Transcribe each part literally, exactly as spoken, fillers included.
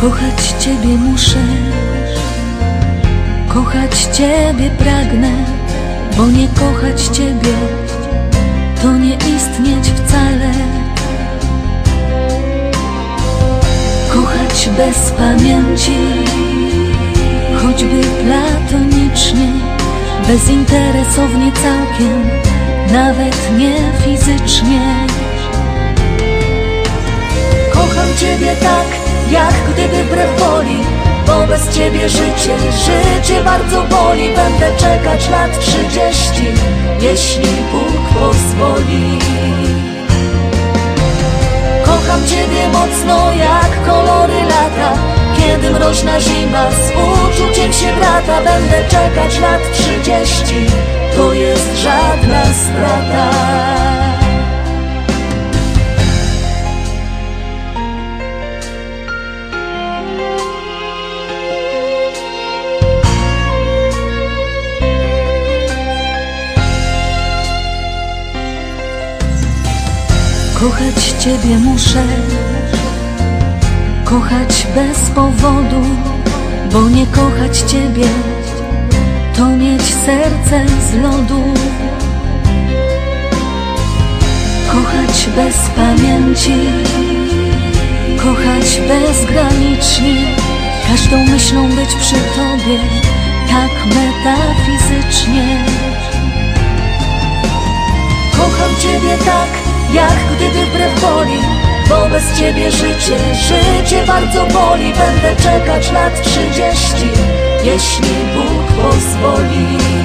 Kochać Ciebie muszę, kochać Ciebie pragnę, bo nie kochać Ciebie to nie istnieć wcale. Kochać bez pamięci, choćby platonicznie, bezinteresownie całkiem, nawet nie fizycznie. Kocham Ciebie tak, jak gdyby wbrew woli, bo bez Ciebie życie, życie bardzo boli. Będę czekać lat trzydzieści, jeśli Bóg pozwoli. Kocham Ciebie mocno jak kolory lata, kiedy mroźna zima z uczuciem się brata. Będę czekać lat trzydzieści, to jest żadna strata. Kochać Ciebie muszę, kochać bez powodu, bo nie kochać Ciebie to mieć serce z lodu. Kochać bez pamięci, kochać bezgranicznie, każdą myślą być przy Tobie, tak metafizycznie. Kocham Ciebie tak, jak gdyby wbrew woli, bo bez Ciebie życie, życie bardzo boli. Będę czekać lat trzydzieści, jeśli Bóg pozwoli.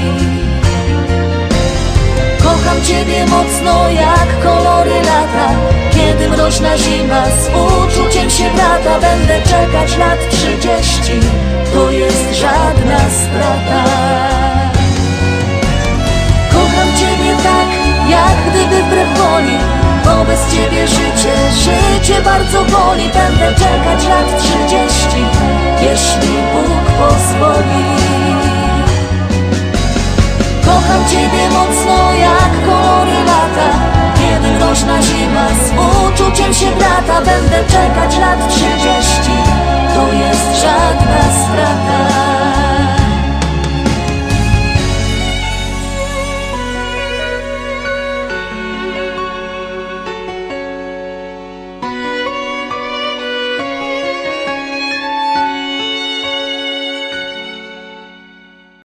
Kocham Ciebie mocno jak kolory lata, kiedy mroźna zima z uczuciem się brata. Będę czekać lat trzydzieści, to jest żadna strata. Kocham Ciebie tak, jak gdyby wbrew woli, bo bez Ciebie życie, życie bardzo boli. Będę czekać lat trzydzieści, jeśli Bóg pozwoli. Kocham Ciebie mocno jak kolory lata, kiedy mroźna zima z uczuciem się brata. Będę czekać lat trzydzieści,